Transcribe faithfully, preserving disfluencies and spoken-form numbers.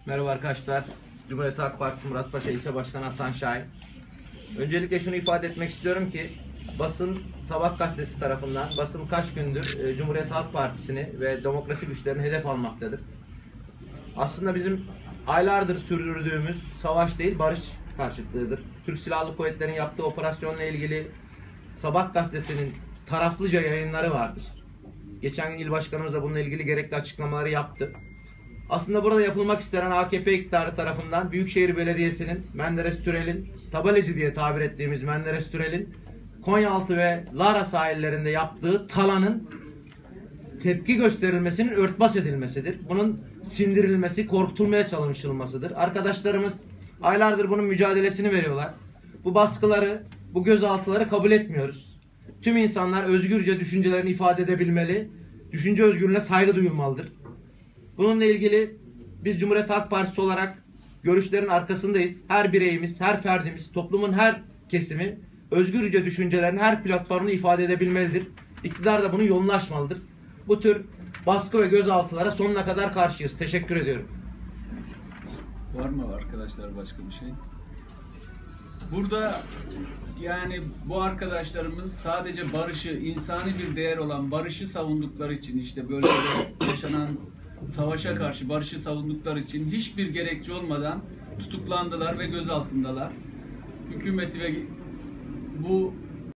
Merhaba arkadaşlar. Cumhuriyet Halk Partisi Muratpaşa İlçe Başkanı Hasan Şahin. Öncelikle şunu ifade etmek istiyorum ki basın Sabah gazetesi tarafından basın kaç gündür e, Cumhuriyet Halk Partisi'ni ve demokrasi güçlerini hedef almaktadır. Aslında bizim aylardır sürdürdüğümüz savaş değil barış karşıtlığıdır. Türk Silahlı Kuvvetleri'nin yaptığı operasyonla ilgili Sabah gazetesinin taraflıca yayınları vardır. Geçen gün il başkanımız da bununla ilgili gerekli açıklamaları yaptı. Aslında burada yapılmak istenen A K P iktidarı tarafından Büyükşehir Belediyesi'nin Menderes Türel'in, tabaleci diye tabir ettiğimiz Menderes Türel'in Konyaaltı ve Lara sahillerinde yaptığı talanın tepki gösterilmesinin örtbas edilmesidir. Bunun sindirilmesi, korkutulmaya çalışılmasıdır. Arkadaşlarımız aylardır bunun mücadelesini veriyorlar. Bu baskıları, bu gözaltıları kabul etmiyoruz. Tüm insanlar özgürce düşüncelerini ifade edebilmeli, düşünce özgürlüğüne saygı duyulmalıdır. Bununla ilgili biz Cumhuriyet Halk Partisi olarak görüşlerin arkasındayız. Her bireyimiz, her ferdimiz, toplumun her kesimi özgürce düşüncelerini her platformda ifade edebilmelidir. İktidar da bunun yolunu açmalıdır. Bu tür baskı ve gözaltılara sonuna kadar karşıyız. Teşekkür ediyorum. Var mı arkadaşlar başka bir şey? Burada yani bu arkadaşlarımız sadece barışı, insani bir değer olan barışı savundukları için, işte bölgede yaşanan savaşa karşı barışı savundukları için hiçbir gerekçe olmadan tutuklandılar ve gözaltındalar. Hükümeti ve bu